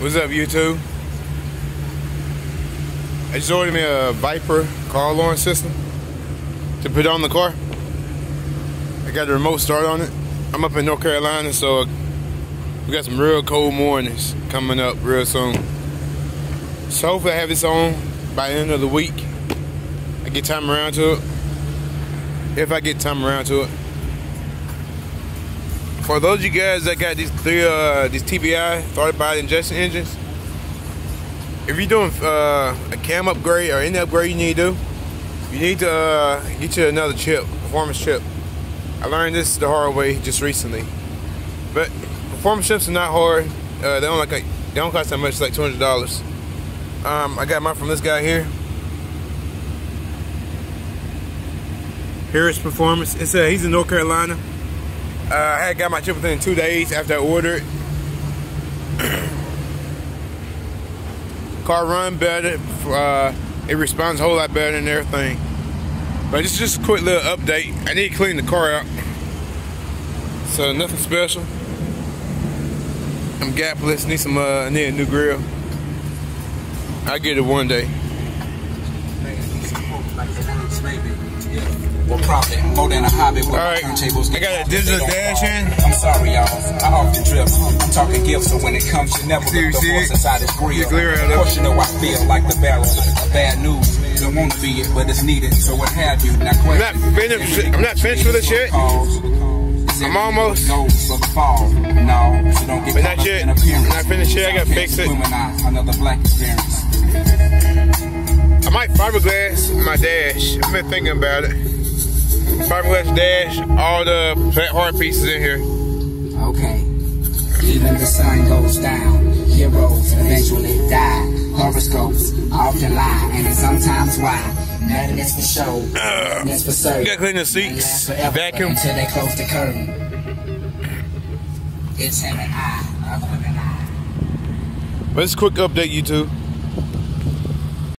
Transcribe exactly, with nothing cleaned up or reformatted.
What's up, YouTube? I just ordered me a Viper car alarm system to put on the car. I got the remote start on it. I'm up in North Carolina, so we got some real cold mornings coming up real soon. So hopefully I have this on by the end of the week. I get time around to it. If I get time around to it. For those of you guys that got these three, uh, these T B I, thwarted body injection engines, if you're doing uh, a cam upgrade or any upgrade you need to do, you need to uh, get you another chip, performance chip. I learned this the hard way just recently. But performance chips are not hard. Uh, they don't like they don't cost that much, like two hundred dollars. Um, I got mine from this guy here. Harris Performance. It's uh, he's in North Carolina. Uh, I had got my chip within two days after I ordered. Car run better. Uh, it responds a whole lot better and everything. But it's just a quick little update. I need to clean the car out. So nothing special. I'm gapless. Need some. Uh, I need a new grill. I'll get it one day. Profit more than a hobby. With Alright, I got a digital dash in. I'm sorry, y'all. I often drift. I'm talking gifts, so when it comes, you never look the horse inside his grill. Of course, you know I feel like the barrel of bad news. Don't want to be it, but it's needed. So what have you? Now, I'm not finished. I'm not finished with this shit. I'm almost. No, so don't get but not yet. I'm not finished yet. I gotta fix it. Another black experience. I might fiberglass my dash. I've been thinking about it. Fiberglass dash, all the flat hard pieces in here. Okay. Even the sun goes down. Heroes eventually die. Horoscopes often lie, and sometimes why. Nothing is for show. Uh, it's for certain. You gotta clean the seats. Vacuum. Until they close the curtain. It's him and I. Other than I. But it's a quick update, YouTube.